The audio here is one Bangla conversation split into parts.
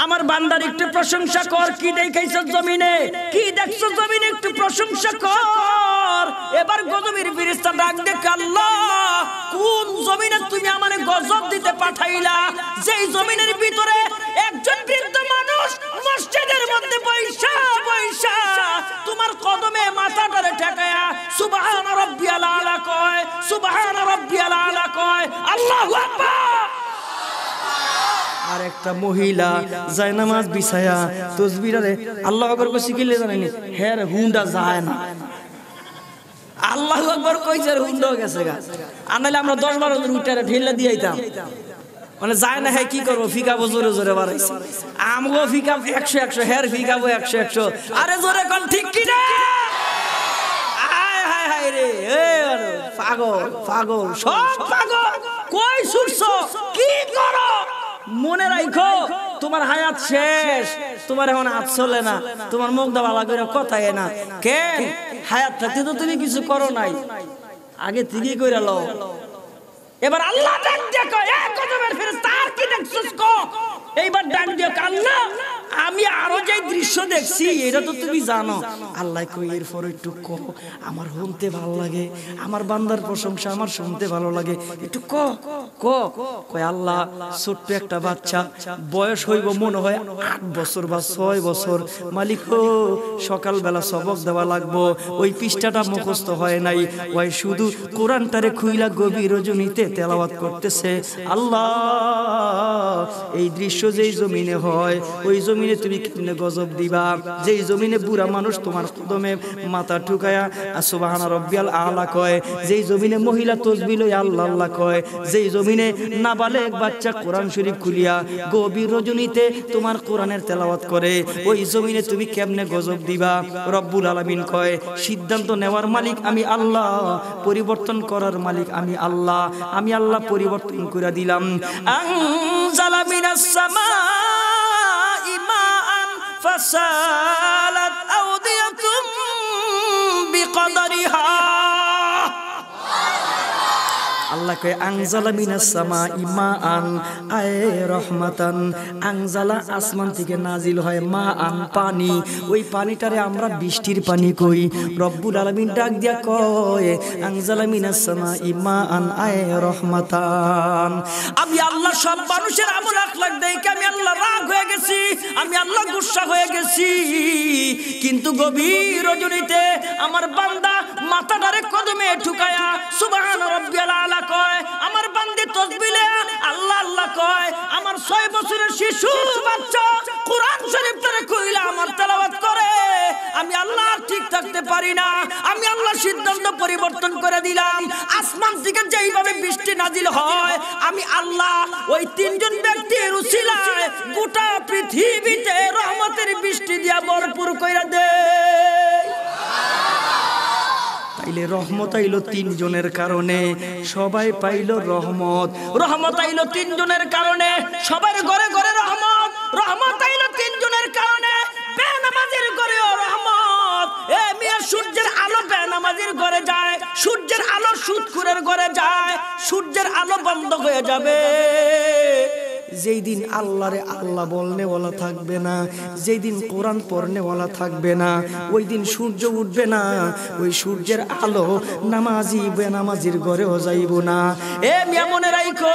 আমার বান্দার একটু প্রশংসা কর। কি দেখাইছো জমিনে, কি দেখছো জমিনে, একটু প্রশংসা কর। এবার গজবের ফেরেশতা ডাক দে, আল্লাহ কোন জমিনে তুমি আমারে গজব দিতে পাঠাইলা? যেই জমিনের ভিতরে একজন বৃদ্ধ মানুষ মসজিদের মধ্যে বৈশা বৈশা তোমার কদমে মাথাটারে ঠেকায়া সুবহান রাব্বিয়াল আলা কয়, সুবহান রাব্বিয়াল আলা কয়, আল্লাহু আকবার। আর একটা মহিলা জায়নামাজ বিছায়া তাসবিহরে আল্লাহু আকবার কইছে, কি জানেনি হের হুন্ডা যায় না। আল্লাহু আকবার কইছে আর হুন্ডা গেছে গা। আনাইলে আমরা 10-12 জন উঠারে ঢেলা দিয়ে আইতাম। মানে যায় না, হ্যাঁ কি করবো, ফিকাবো জোরে জোরে বাড়াইছে। আমগো ফিকাব 100-100, হের ফিকাবো 100-100। আরে জোরে কোন ঠিক কি না? আয় হায় হায় রে, পাগল পাগল সব পাগল। কই ছুটছো, কি করো? মনে রাখো তোমার হায়াত শেষ, তোমার এখন হাত চলে না, তোমার মুখ দা ভালো করে কথাই না। কেন হায়াত থাকতে তো তুমি কিছু করো নাই, আগে থেকে কইরা লও। এবার আল্লাহ ডাক দিয়ে কয়, এ গজবের ফেরেশতা আর কি দেখছস কো? এইবার ডাক দিয়ে আল্লাহ আমি আরো যে দৃশ্য দেখছি এটা তো তুমি জানো। আল্লাহ কই এরপর একটু কো, আমার শুনতে ভালো লাগে, আমার বান্দার প্রশংসা আমার শুনতে ভালো লাগে, একটু কো কো। কয় আল্লাহ ছোট্ট একটা বাচ্চা, বয়স হইব মনে হয় 8 বছর বা 6 বছর। মালিক ও সকালবেলা সবক দেওয়া লাগবো, ওই পৃষ্ঠাটা মুখস্থ হয় নাই, ওই শুধু কোরআনটারে খুইলা গভীর রজনীতে তেলাওয়াত করতেছে। আল্লাহ এই দৃশ্য যেই জমিনে হয় ওই জমিনে তুমি কেমনে গজব দিবা? যেই জমিনে বুড়া মানুষ তোমার কদমে মাথা ঠুকায়া সুবহান রাব্বিয়াল আলা কয়, যেই জমিনে মহিলা তাসবিহ লয় আল্লাহ আল্লাহ কয়, যেই জমিনে নাবালেগ বাচ্চা কোরআন শরীফ খুলিয়া গভীর রজনীতে তোমার কোরআনের তেলাওয়াত করে, ওই জমিনে তুমি কেমনে গজব দিবা? রব্বুল আলামিন কয়, সিদ্ধান্ত নেওয়ার মালিক আমি আল্লাহ, পরিবর্তন করার মালিক আমি আল্লাহ। আমি আল্লাহ পরিবর্তন করে দিলাম। আনজালা মিনাস সামাই মাআন ফাসালাত আওদিয়াতুম বিকদরিহা। আল্লাহ কয় আনজালা মিনাস সামাই মাআন আয় রহমাতান। আনজালা আসমান থেকে নাজিল হয়, মাআন পানি, ওই পানিটারে আমরা বৃষ্টির পানি কই। রব্বুল আলামিন ডাক দিয়া কয় আনজালা মিনাস সামাই মাআন আয় রহমাতান। আমি আল্লাহ সব মানুষের আমল আখলাক দেখে আমি আল্লাহ রাগ হয়ে গেছি, আমি আল্লাহ গুসা হয়ে গেছি। কিন্তু গভীর রজনীতে আমার বান্দা মাথাটারে কদমে ঠুকায়া সুবহান রাব্বিয়াল আলা কয়, আমার বান্দে তাসবিহ আল্লাহ আল্লাহ কয়, আমার 6 বছরের শিশু বাচ্চা কোরআন শরীফটারে কইলা আমার তেলাওয়াত করে, আমি আল্লাহ ঠিক থাকতে পারি না। আমি আল্লাহ সিদ্ধান্ত পরিবর্তন করে দিলাম। আসমান থেকে যেইভাবে বৃষ্টি নাজিল হয় আমি আল্লাহ ওই 3 জন ব্যক্তির উসিলায় গোটা পৃথিবীতে রহমতের বৃষ্টি দিয়া ভরপুর কইরা দেই। তাইলে রহমত আইলো 3 জনের কারণে, সবাই পাইলো রহমত। রহমত আইলো 3 জনের কারণে, সবার ঘরে ঘরে রহমত। রহমত আইলো 3 জনের কারণে, বেনামাজির ঘরেও রহমত। এ মিয়া সূর্যের আলো বেনামাজির ঘরে যায়, সূর্যের আলো সুদখোরের ঘরে যায়, সূর্যের আলো বন্ধ হয়ে যাবে যেই দিন আল্লাহরে আল্লাহ বলনে ওয়ালা থাকবে না, যেই দিন কোরআন পড়নে ওয়ালা থাকবে না, ওই দিন সূর্য উঠবে না, ওই সূর্যের আলো নামাজি বেনামাজির ঘরেও যাইব না। এ মিয়া মনে রাখো,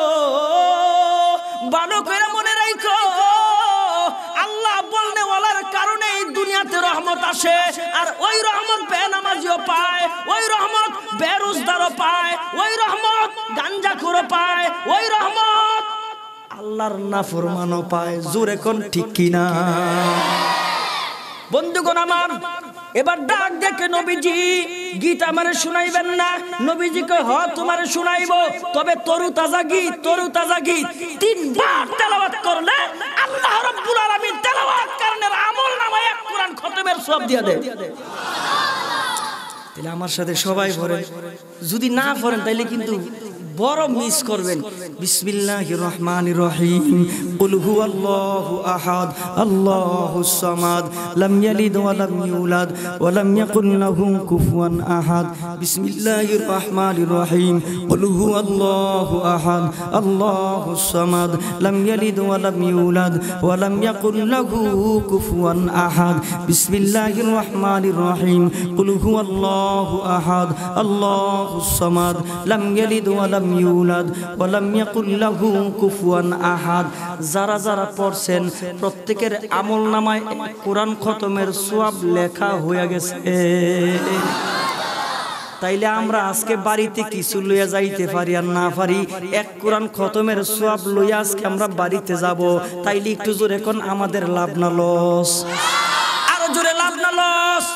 ভালো করে মনে রাখো, আল্লাহ বলনে ওয়ালার কারণে এই দুনিয়াতে রহমত আসে। আর ওই রহমত বেনামাজিও পায়, ওই রহমত বেরোজগারও পায়, ওই রহমত গাঞ্জাখোরও পায়, ওই রহমত আল্লাহর নাফরমানও পায়। জোরে কোন ঠিক কিনা? বন্ধুগণ আমার, এবার ডাক দেখে নবীজি গীত আমারে শুনাইবেন না? নবীজি কয় হ তোমারে শুনাইবো, তবে তরু তাজা গীত, তরু তাজা গীত 3 বার তেলাওয়াত করলে আল্লাহ রাব্বুল আলামিন তেলাওয়াত কারণের আমলনামায় 1 কোরআন খতমের সওয়াব দিয়া দেয়। তাহলে আমার সাথে সবাই পড়েন, যদি না পড়েন তাইলে কিন্তু বড় মিস করবেন। বিসমিল্লাহির রহমানির রহিম। কুল হুয়াল্লাহু আহাদ আল্লাহুস সামাদ লাম ইয়ালিদ ওয়া লাম ইউলাদ ওয়া লাম ইয়াকুল লাহু কুফুয়ান আহাদ বিসমিল্লাহির রহমানির রহিম কুল হুয়াল্লাহু আহাদ আল্লাহুস সামাদ লাম ইয়ালিদ ওয়া লাম ইউলাদ ওয়া লাম ইয়াকুল লাহু কুফুয়ান আহাদ বিসমিল্লাহির রহমানির রহিম কুল হুয়াল্লাহু আহাদ আল্লাহুস সামাদ লাম ইয়ালিদ ওয়া লাম ইউলাদ ওয়া লাম ইয়াকুল লাহু কুফুয়ান আহাদ। যারা যারা পড়ছেন প্রত্যেকের আমলনামায় কোরআন খতমের সওয়াব লেখা হয়ে গেছে। তাইলে আমরা আজকে বাড়িতে কিছু লইয়া যাইতে পারি আর না পারি, এক কোরআন খতমের সওয়াব লইয়া আজকে আমরা বাড়িতে যাব। তাইলে একটু জোরে কোন আমাদের লাভ না লস? আরো জোরে লাভ না লস?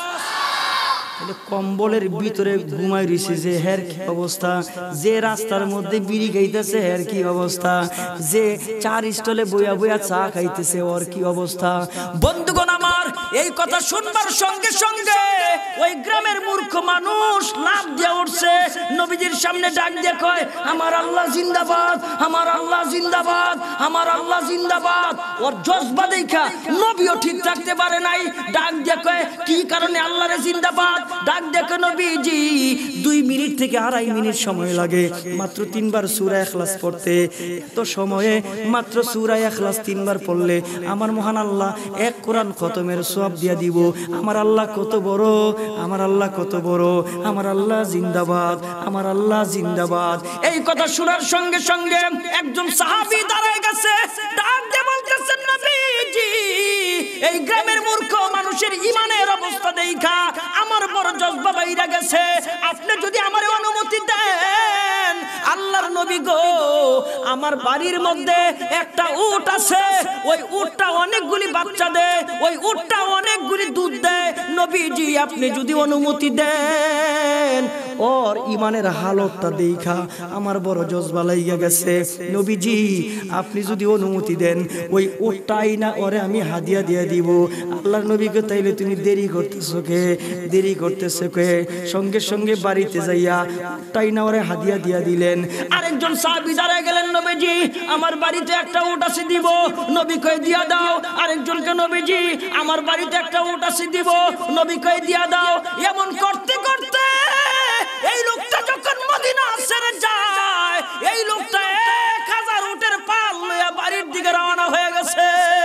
কম্বলের ভিতরে ঘুমাই রইছে যে হের কি অবস্থা, যে রাস্তার মধ্যে বিড়ি খাইতেছে হের কি অবস্থা, যে চার স্টলে বইয়া বইয়া চা খাইতেছে ওর কি অবস্থা। বন্ধুগণ আমার, এই কথা শুনবার সঙ্গে সঙ্গে ওই গ্রামের মূর্খ মানুষ লাফ দিয়ে উঠছে, নবীজির সামনে ডাক দিয়ে কয়, আমার আল্লাহ জিন্দাবাদ, আমার আল্লাহ জিন্দাবাদ, আমার আল্লাহ জিন্দাবাদ। ওর জজবা দেখা নবীও ঠিক থাকতে পারে নাই, ডাক দিয়ে কয়, কি কারণে আল্লাহরে জিন্দাবাদ? ডাক দেখো নবীজি 2 মিনিট থেকে 2.5 মিনিট সময় লাগে মাত্র 3 বার সূরা ইখলাস পড়তে। এত সময়ে মাত্র সূরা ইখলাস 3 বার পড়লে আমার মহান আল্লাহ এক কোরআন খতমের সওয়াব দিয়া দিব। আমার আল্লাহ কত বড়, আমার আল্লাহ কত বড়, আমার আল্লাহ জিন্দাবাদ, আমার আল্লাহ জিন্দাবাদ। এই কথা শোনার সঙ্গে সঙ্গে একজন সাহাবী দাঁড়ায় গেছে, ডাক দিয়ে বলতেছেন, নবীজি এই গ্রামের মূর্খ মানুষের ঈমানের অবস্থা দেখা আমার বড় জজবা বাইরা গেছে, আপনি যদি আমারে অনুমতি দেন, আল্লাহর নবী গো, আমার বাড়ির মধ্যে একটা উট আছে, ওই উটটা অনেকগুলি বাচ্চা দেয়, ওই উটটা অনেকগুলি দুধ দেয়, নবীজি আপনি যদি অনুমতি দেন, ওর ঈমানের হালতটা দেখা আমার বড় জজবা লাইগা গেছে, নবীজি আপনি যদি অনুমতি দেন ওই উটটাই না ওরে আমি হাদিয়া দিয়ে দিব। আল্লাহর নবীকে তাইলে তুমি দেরি করতেছো কে, দেরি করতেছো কে? সঙ্গে সঙ্গে বাড়িতে যাইয়া তাই না ওরে হাদিয়া দিয়া দিলেন। আরেকজন সাহাবী দাঁড়ায় গেলেন, নবীজি আমার বাড়িতে একটা উট আছে দিব। নবী কয় দিয়া দাও। আরেকজনকে, নবীজি আমার বাড়িতে একটা উট আছে দিব। নবী কয় দিয়া দাও। এমন করতে করতে এই লোকটা যখন মদিনা ছেড়ে যায়, এই লোকটা 1000 উটের পাল লইয়া বাড়ির দিকে রওনা হয়ে গেছে।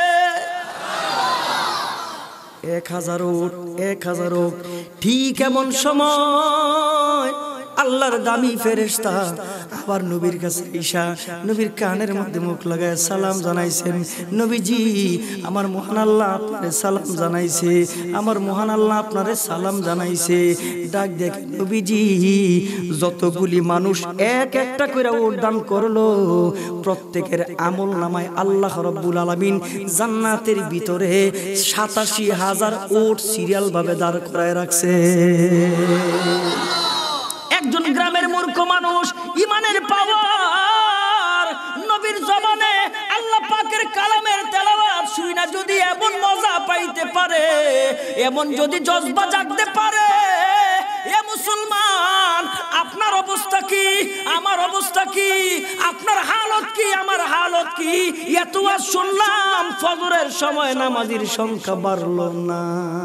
1000 উট, 1000 উট। ঠিক এমন সময় আল্লাহর দামি ফেরেশতা আবার নবীর কাছে ঈশা নবীর কানের মধ্যে মুখ লাগায় সালাম জানাইছেন, নবীজি আমার মহান আল্লাহ আপনারে সালাম জানাইছে, আমার মহান আল্লাহ আপনারে সালাম জানাইছে। ডাক দেখ, নবীজি যতগুলি মানুষ এক একটা করে উট দান করলো, প্রত্যেকের আমল নামায় আল্লাহ রাব্বুল আলামিন জান্নাতের ভিতরে ৮৭,০০০ উট সিরিয়াল ভাবে দাঁড় করায় রাখছে। একজন গ্রামের মূর্খ মানুষ ঈমানের পাওয়ার, নবীর জবানে আল্লাহ পাকের কালামের তেলাওয়াত শুইনা যদি এমন মজা পাইতে পারে, এমন যদি জজবা জাগতে পারে, এ মুসলমান আপনার অবস্থা কি, আমার অবস্থা কি, আপনার হালত কি, আমার হালত কি? এত আজ শুনলাম ফজরের সময় নামাজের সংখ্যা বাড়লো না,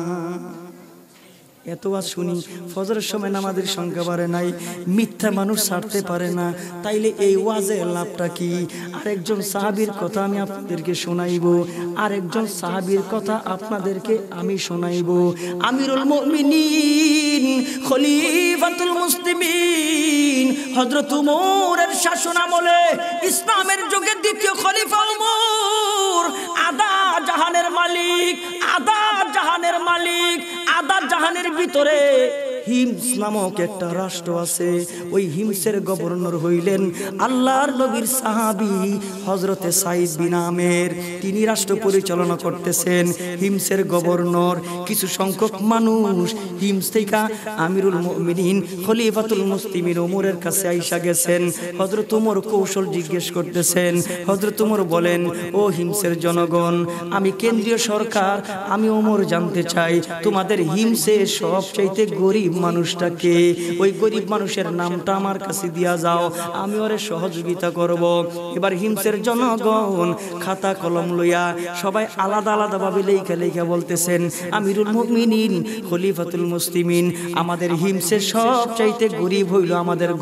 এত আজ শুনি ফজরের সময় নামাজের সংখ্যা বাড়ে নাই, মিথ্যা মানুষ ছাড়তে পারে না। তাইলে এই ওয়াজের লাভটা কি? আরেকজন সাহাবীর কথা আমি আপনাদেরকে শোনাইব, আরেকজন সাহাবীর কথা আপনাদেরকে আমি শোনাইব। আমিরুল মুমিনিন খলিফাতুল মুসলিমিন হযরত উমরের শাসন আমলে ইসলামের যুগে দ্বিতীয় খলিফা উমর, আদা জাহানের মালিক, আদা জাহানের মালিক, আদা জাহানের ভিতরে হিমস নামক একটা রাষ্ট্র আছে, ওই হিমসের গভর্নর হইলেন আল্লাহর নবীর সাহাবী হযরতে সাইদ বিন আমের। তিনি রাষ্ট্র পরিচালনা করতেছেন, হিমসের গভর্নর। কিছু সংখ্যক মানুষ হিমস থেকে আমিরুল মুমিনিন খলিফাতুল মুসলিমিন ওমরের কাছে আইসা গেছেন। হযরত ওমর কৌশল জিজ্ঞেস করতেছেন। হযরত ওমর বলেন, ও হিমসের জনগণ, আমি কেন্দ্রীয় সরকার, আমি ওমর জানতে চাই তোমাদের হিমসে সবচাইতে গরিব গরিব মানুষটাকে, ওই গরিব মানুষের নামটা আমার কাছে দিয়া যাও, আমি ওরে সহযোগিতা করব। এবার হিমসের জনগণ খাতা কলম লইয়া সবাই আলাদা আলাদা ভাবে লেখা লেখা বলতেছেন, আমিরুল মুমিনিন খলিফাতুল মুসলিমিন, আমাদের হিমসের সবচাইতে গরিব হইল আমাদের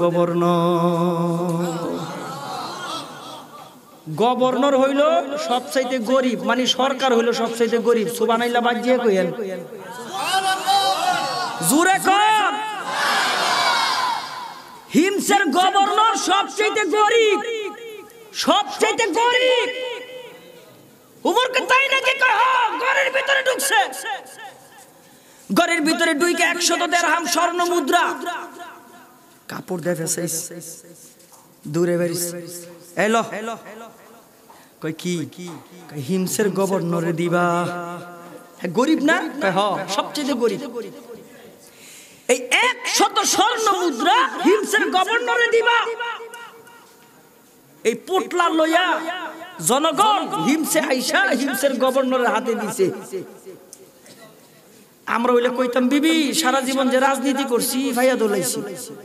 গভর্নর হইল সবচাইতে গরিব, মানে সরকার হইল সবচাইতে গরিব। সুবহানাল্লাহ বাজিয়ে কইেন, জোরে কর। হিমসের গভর্নর সবচাইতে গরিব, সবচাইতে গরিব। উমরকে তাই নাকি কয় ঘরের ভিতরে ঢুকছে, ঘরের ভিতরে ঢুকে 100 দিরহাম স্বর্ণ মুদ্রা কাপড় দেয় ফেসাইস দূরে বেরিস। এলো কই কি হিমসের গভর্নরে দিবা? গরিব না? সবচেয়ে গরিব। এই 100 স্বর্ণ মুদ্রা হিমসের গভর্নরে দিবা। এই পুটলা লইয়া জনগণ হিমসে আইসা হিমসের গভর্নরের হাতে দিছে। আমরা হইলে কইতাম, বিবি সারা জীবন যে রাজনীতি করছি ভাইয়া দোলাইছি,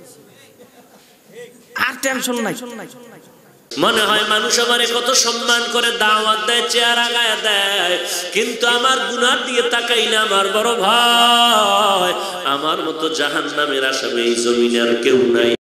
আর টেনশন নাই। মনে হয় মানুষ আমারে কত সম্মান করে, দাওয়াত দেয়, চেয়ার আগায় দেয়, কিন্তু আমার গুনার দিয়ে তাকাই না। আমার বড় ভাই, আমার মতো জাহান্নামের আসামি এই জমিনে আর কেউ নাই।